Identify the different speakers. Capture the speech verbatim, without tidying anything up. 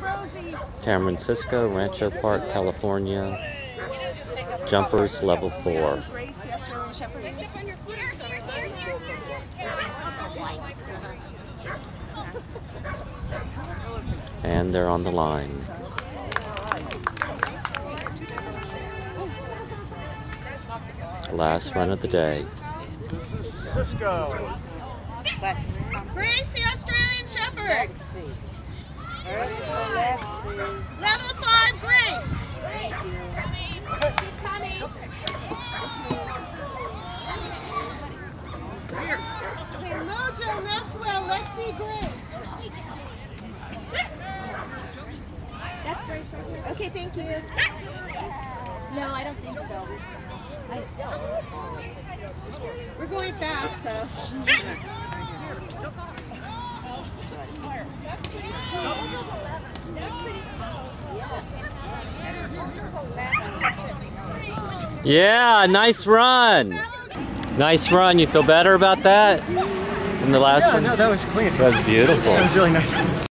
Speaker 1: Cameron Cisco, Rancho Park, California. Jumpers level four. And they're on the line. Last run of the day.
Speaker 2: This is Cisco.
Speaker 3: Grace, the Australian Shepherd. Level five, Grace. Okay, Mojo, Maxwell, Lexi, Grace.
Speaker 4: That's Grace right here.
Speaker 3: Okay, thank you.
Speaker 4: No, I don't think so. I,
Speaker 3: We're going fast, so.
Speaker 1: Yeah, nice run. Nice run. You feel better about that than the last
Speaker 2: Yeah,
Speaker 1: one?
Speaker 2: no, that was clean.
Speaker 1: That was beautiful.
Speaker 2: That was really nice.